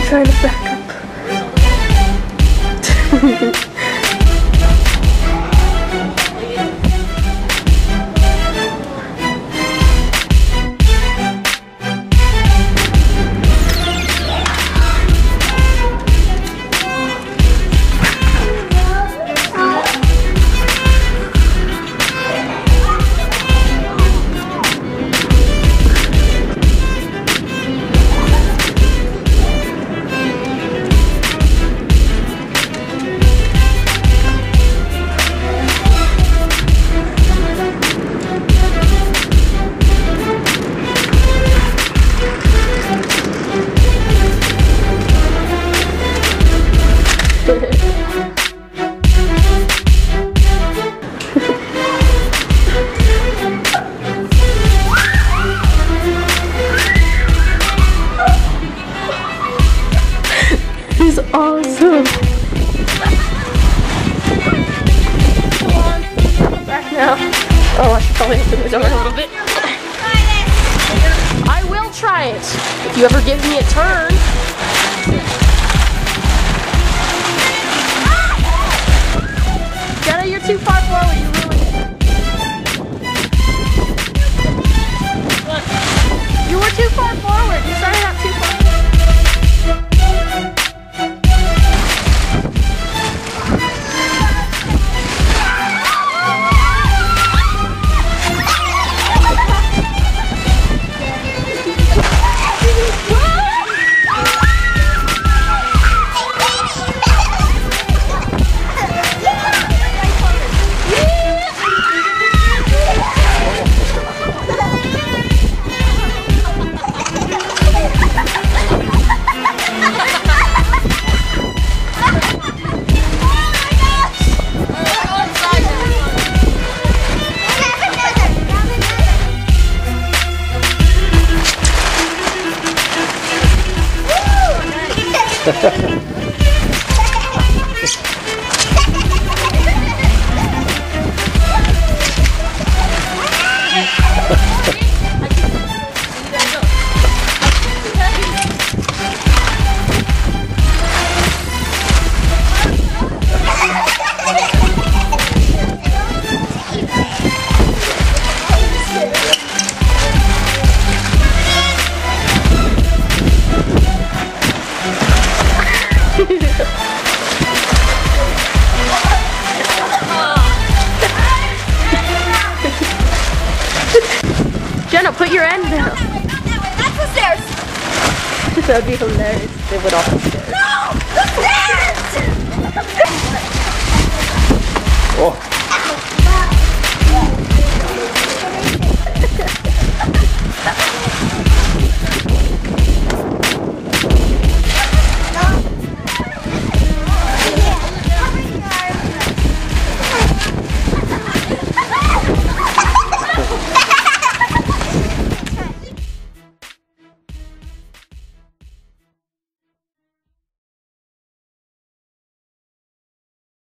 trying to back up. This is awesome. Come on, back now. Oh, I should probably have to move over a little bit. I will try it if you ever give me a turn. Jenna, you're too far forward. You ruined it. You were too far forward. You started out too far. Jenna, put your end down. That's the stairs. That would be hilarious. They would all be stairs. No! The stairs! Oh.